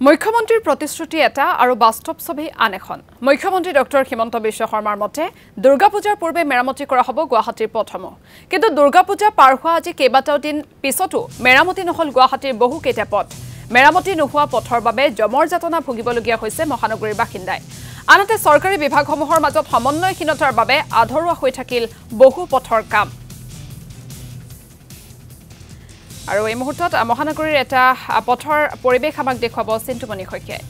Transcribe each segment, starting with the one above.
মুখ্যমন্ত্ৰীৰ প্ৰতিশ্ৰুতি এটা আৰু বাস্তৱ ছবি আন এখন। মুখ্যমন্ত্ৰী ডক্টৰ হিমন্ত বিশ্ব শৰ্মাৰ মতে দুৰ্গা পূজাৰ পূৰ্বে মেৰামতি কৰা হ'ব গুৱাহাটীৰ পথসমূহ। কিন্তু দুৰ্গা পূজা পাৰ হোৱা আজি কেইবাটাও দিন পিছতো মেৰামতি নহ'ল গুৱাহাটীৰ বহু কেইটা পথ। মেৰামতি নোহোৱা পথৰ বাবে জমৰ যাতনা ভুগিবলগীয়া হৈছে মহানগৰীৰ বাসিন্দাই। আনহাতে চৰকাৰী বিভাগসমূহৰ মাজত সমন্বয়হীনতাৰ বাবে আধৰুৱা হৈ থাকিল বহু পথৰ কাম। আৰু এই মুহূৰ্তত মহানগৰীৰ এটা পথৰ পৰিৱেশ আমাক দেখুৱাব চিন্তুমণি শইকীয়াই।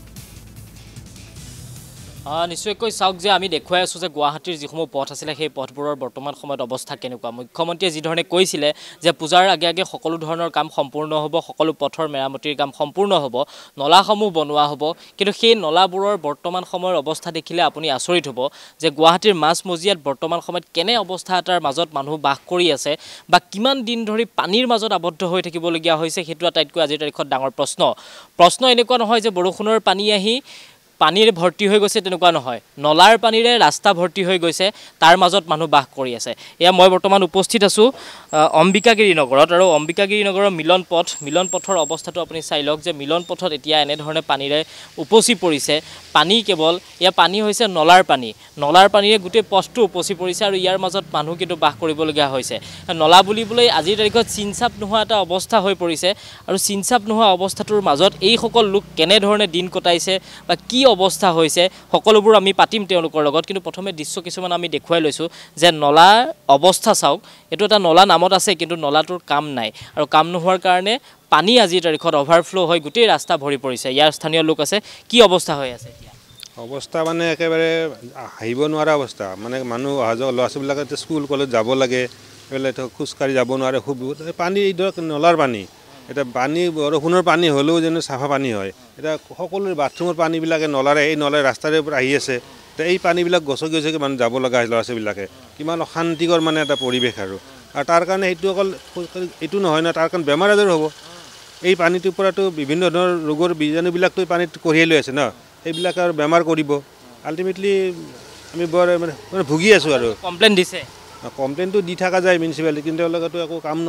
নিশ্চয়কৈ চাওক যে আমি দেখুৱাই আছোঁ যে গুৱাহাটীৰ যিসমূহ পথ আছিলে সেই পথবোৰৰ বৰ্তমান সময়ত অৱস্থা কেনেকুৱা। মুখ্যমন্ত্ৰীয়ে যিধৰণে কৈছিলে যে পূজাৰ আগে আগে সকলো ধৰণৰ কাম সম্পূৰ্ণ হ'ব, সকলো পথৰ মেৰামতিৰ কাম সম্পূৰ্ণ হ'ব, নলাসমূহ বনোৱা হ'ব, কিন্তু সেই নলাবোৰৰ বৰ্তমান সময়ৰ অৱস্থা দেখিলে আপুনি আচৰিত হ'ব যে গুৱাহাটীৰ মাজমজিয়াত বৰ্তমান সময়ত কেনে অৱস্থা এটাৰ মাজত মানুহ বাস কৰি আছে বা কিমান দিন ধৰি পানীৰ মাজত আবদ্ধ হৈ থাকিবলগীয়া হৈছে, সেইটো আটাইতকৈ আজিৰ তাৰিখত ডাঙৰ প্ৰশ্ন এনেকুৱা নহয় যে বৰষুণৰ পানী আহি পানীৰে ভৰ্তি হৈ গৈছে, তেনেকুৱা নহয়। নলাৰ পানীৰে ৰাস্তা ভৰ্তি হৈ গৈছে, তাৰ মাজত মানুহ বাস কৰি আছে। এয়া মই বৰ্তমান উপস্থিত আছোঁ অম্বিকাগিৰি নগৰত, আৰু অম্বিকাগিৰি নগৰৰ মিলন পথৰ অৱস্থাটো আপুনি চাই লওক যে মিলন পথত এতিয়া এনেধৰণে পানীৰে উপচি পৰিছে। পানী কেৱল এয়া পানী হৈছে নলাৰ পানীৰে গোটেই পথটো উপচি পৰিছে, আৰু ইয়াৰ মাজত মানুহ কিন্তু বাস কৰিবলগীয়া হৈছে। নলা বুলিবলৈ আজিৰ তাৰিখত চিনচাপ নোহোৱা এটা অৱস্থা হৈ পৰিছে, আৰু চিনচাপ নোহোৱা অৱস্থাটোৰ মাজত এইসকল লোক কেনেধৰণে দিন কটাইছে বা কি অৱস্থা হৈছে সকলোবোৰ আমি পাতিম তেওঁলোকৰ লগত। কিন্তু প্ৰথমে দৃশ্য কিছুমান আমি দেখুৱাই লৈছোঁ যে নলাৰ অৱস্থা চাওক। এইটো এটা নলা নামত আছে, কিন্তু নলাটোৰ কাম নাই, আৰু কাম নোহোৱাৰ কাৰণে পানী আজিৰ তাৰিখত অভাৰফ্ল' হৈ গোটেই ৰাস্তা ভৰি পৰিছে। ইয়াৰ স্থানীয় লোক আছে, কি অৱস্থা হৈ আছে এতিয়া? অৱস্থা মানে একেবাৰে আহিব নোৱাৰা অৱস্থা। মানে মানুহ অহা যোৱা ল'ৰা ছোৱালীবিলাকে স্কুল কলেজ যাব লাগে, এইফালে খোজকাঢ়ি যাব নোৱাৰে। খুব পানী ধৰক নলাৰ পানী, এতিয়া পানী বৰষুণৰ পানী হ'লেও যেন চাফা পানী হয়। এতিয়া সকলোৰে বাথৰুমৰ পানীবিলাকে এই নলাৰ ৰাস্তাৰে পৰা আহি আছে। এতিয়া এই পানীবিলাক গছকি মানুহ যাব লগা হয় ল'ৰা ছোৱালীবিলাকে। কিমান অশান্তিকৰ মানে এটা পৰিৱেশ, আৰু তাৰ কাৰণে সেইটো অকল এইটো নহয় ন, তাৰ কাৰণে বেমাৰ আজাৰ হ'ব। এই পানীটোৰ পৰাতো বিভিন্ন ধৰণৰ ৰোগৰ বীজাণুবিলাকতো পানীত কঢ়িয়াই লৈ আছে ন, সেইবিলাক আৰু বেমাৰ কৰিব। আল্টিমেটলি আমি বৰ মানে ভুগি আছোঁ। আৰু কমপ্লেইন দিছে, কমপ্লেইনটো দি থকা যায় মিউনিচিপালিটি, কিন্তু তেওঁলোকেতো একো কাম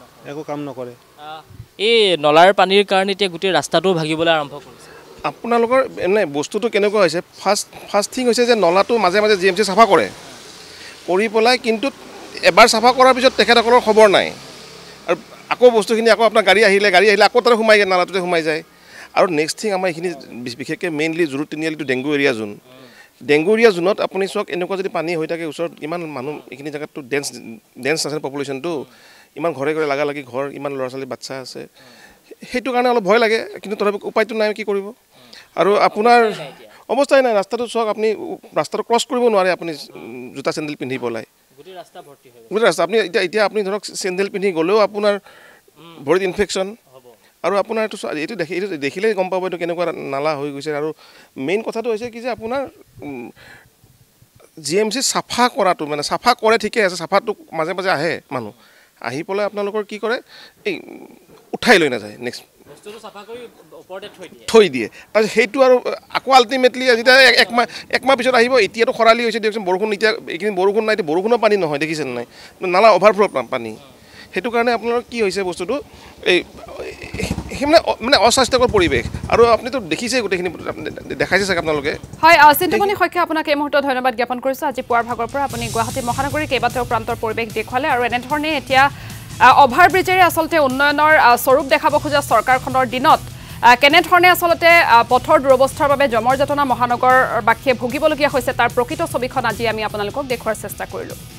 নকৰে। এই নলাৰ পানীৰ কাৰণে এতিয়া গোটেই ৰাস্তাটোও ভাগিবলৈ আৰম্ভ কৰিছে। আপোনালোকৰ এনে বস্তুটো কেনেকুৱা হৈছে, ফাৰ্ষ্ট থিং হৈছে যে নলাটো মাজে মাজে GMC চাফা কৰি পেলাই, কিন্তু এবাৰ চাফা কৰাৰ পিছত তেখেতসকলৰ খবৰ নাই, আৰু আকৌ বস্তুখিনি আকৌ আপোনাৰ গাড়ী আহিলে আকৌ তাতে সোমাই যায়, নালাটোতে সোমাই যায়। আৰু নেক্সট থিং আমাৰ এইখিনি বিশেষকৈ মেইনলি জুৰু তিনিআলিটো ডেংগু এৰিয়া জোনত আপুনি চাওক, এনেকুৱা যদি পানী হৈ থাকে ওচৰত, ইমান মানুহ এইখিনি জেগাততো ডেন্স আছে পপুলেশ্যনটো, ইমান ঘৰে লাগালাগি ঘৰ, ইমান ল'ৰা ছোৱালী বাচ্চা আছে, সেইটো কাৰণে অলপ ভয় লাগে। কিন্তু তথাপি উপায়টো নাই, কি কৰিব। আৰু আপোনাৰ অৱস্থাই নাই, ৰাস্তাটো চাওক, আপুনি ৰাস্তাটো ক্ৰছ কৰিব নোৱাৰে আপুনি জোতা চেণ্ডেল পিন্ধি পেলাই, গোটেই ৰাস্তা আপুনি এতিয়া আপুনি ধৰক চেণ্ডেল পিন্ধি গ'লেও আপোনাৰ ভৰিত ইনফেকশ্যন। আৰু আপোনাৰ এইটো দেখিলেই গম পাব এইটো কেনেকুৱা নালা হৈ গৈছে। আৰু মেইন কথাটো হৈছে কি যে আপোনাৰ GMC চাফা কৰাটো, মানে চাফা কৰে ঠিকে আছে, চাফাটো মাজে মাজে আহে মানুহ, আহি পেলাই আপোনালোকৰ কি কৰে, এই উঠাই লৈ নাযায়, নেক্সট থৈ দিয়ে। তাৰপিছত সেইটো আৰু আকৌ আল্টিমেটলি যেতিয়া একমাহ পিছত আহিব। এতিয়াতো খৰালি হৈছে দিয়কচোন, বৰষুণ এতিয়া এইখিনি বৰষুণ নাই, এতিয়া বৰষুণৰ পানী নহয়, দেখিছেনে নাই, নালা অভাৰফ্ল' পানী। সেইটো কাৰণে আপোনালোকৰ কি হৈছে বস্তুটো, এই মানে অস্বাস্থ্যকৰ পৰিৱেশ। আৰু আপুনিতো দেখিছে গোটেইখিনি দেখাইছে চাগে আপোনালোকে। হয়, চিন্তুমণি শইকীয়া, আপোনাক এই মুহূৰ্তত ধন্যবাদ জ্ঞাপন কৰিছোঁ। আজি পুৱাৰ ভাগৰ পৰা আপুনি গুৱাহাটী মহানগৰীৰ কেইবাটাও প্ৰান্তৰ পৰিৱেশ দেখুৱালে, আৰু এনেধৰণে এতিয়া অভাৰব্ৰিজেৰে আচলতে উন্নয়নৰ স্বৰূপ দেখাব খোজা চৰকাৰখনৰ দিনত কেনেধৰণে আচলতে পথৰ দুৰৱস্থাৰ বাবে জমৰ যাতনা মহানগৰবাসীয়ে ভুগিবলগীয়া হৈছে, তাৰ প্ৰকৃত ছবিখন আজি আমি আপোনালোকক দেখুওৱাৰ চেষ্টা কৰিলোঁ।